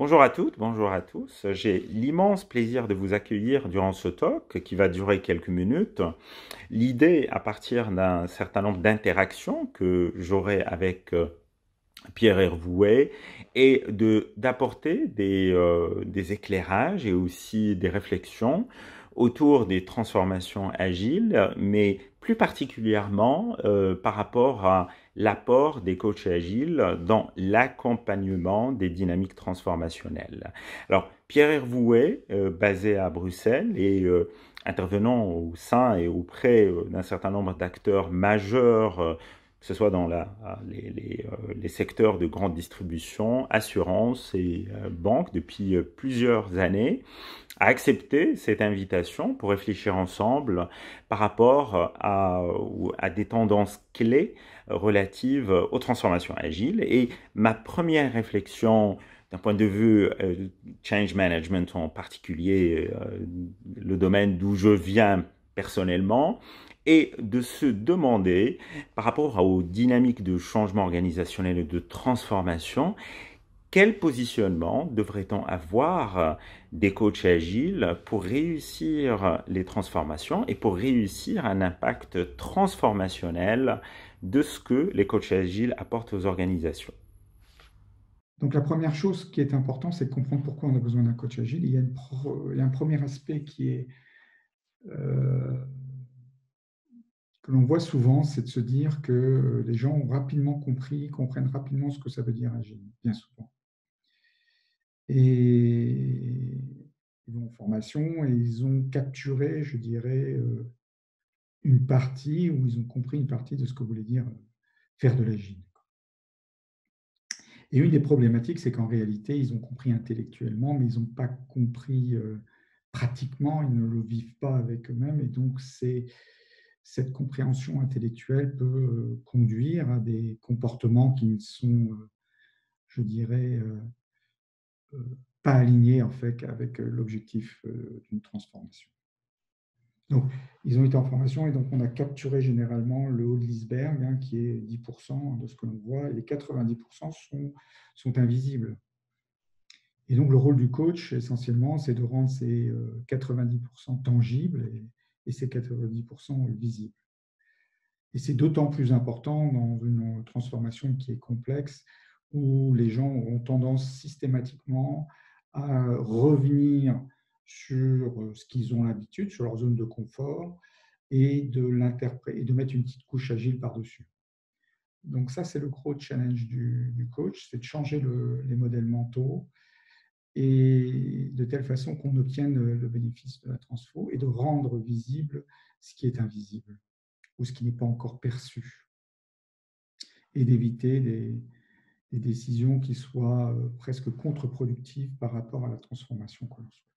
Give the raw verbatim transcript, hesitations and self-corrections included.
Bonjour à toutes, bonjour à tous. J'ai l'immense plaisir de vous accueillir durant ce talk qui va durer quelques minutes. L'idée, à partir d'un certain nombre d'interactions que j'aurai avec euh, Pierre Hervouet, est de d'apporter des, euh, des éclairages et aussi des réflexions autour des transformations agiles, mais plus particulièrement euh, par rapport à l'apport des coachs agiles dans l'accompagnement des dynamiques transformationnelles. Alors, Pierre Hervouet, euh, basé à Bruxelles et euh, intervenant au sein et auprès euh, d'un certain nombre d'acteurs majeurs, euh, que ce soit dans la, les, les, euh, les secteurs de grande distribution, assurance et euh, banque depuis euh, plusieurs années, a accepté cette invitation pour réfléchir ensemble par rapport à, à des tendances clés relatives aux transformations agiles. Et ma première réflexion d'un point de vue euh, change management en particulier, euh, le domaine d'où je viens personnellement, est de se demander par rapport aux dynamiques de changement organisationnel et de transformation, quel positionnement devrait-on avoir des coachs agiles pour réussir les transformations et pour réussir un impact transformationnel de ce que les coachs agiles apportent aux organisations? Donc la première chose qui est importante, c'est de comprendre pourquoi on a besoin d'un coach agile. Il y a, une pro- il y a un premier aspect qui est, euh, que l'on voit souvent, c'est de se dire que les gens ont rapidement compris, comprennent rapidement ce que ça veut dire agile, bien souvent. Et ils vont en formation et ils ont capturé, je dirais, euh, une partie, ou ils ont compris une partie de ce que voulait dire euh, faire de l'agile. Et une des problématiques, c'est qu'en réalité, ils ont compris intellectuellement, mais ils n'ont pas compris euh, pratiquement, ils ne le vivent pas avec eux-mêmes. Et donc, c'est, cette compréhension intellectuelle peut euh, conduire à des comportements qui ne sont, euh, je dirais, euh, euh, pas alignés en fait avec euh, l'objectif euh, d'une transformation. Donc, ils ont été en formation et donc on a capturé généralement le haut de l'iceberg, hein, qui est dix pour cent de ce que l'on voit, et les quatre-vingt-dix pour cent sont, sont invisibles. Et donc, le rôle du coach, essentiellement, c'est de rendre ces euh, quatre-vingt-dix pour cent tangibles et, et ces quatre-vingt-dix pour cent visibles. Et c'est d'autant plus important dans une transformation qui est complexe, où les gens auront tendance systématiquement à revenir sur ce qu'ils ont l'habitude, sur leur zone de confort, et de l'interpréter et de mettre une petite couche agile par-dessus. Donc ça, c'est le gros challenge du, du coach, c'est de changer le, les modèles mentaux et de telle façon qu'on obtienne le bénéfice de la transfo et de rendre visible ce qui est invisible ou ce qui n'est pas encore perçu et d'éviter des, des décisions qui soient presque contre-productives par rapport à la transformation que l'on souhaite.